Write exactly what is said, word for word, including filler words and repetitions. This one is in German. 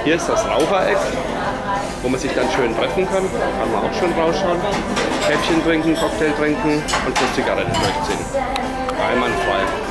Hier ist das Rauchereck, wo man sich dann schön treffen kann. Kann man auch schon rausschauen. Käffchen trinken, Cocktail trinken und plus Zigaretten durchziehen. Einwandfrei.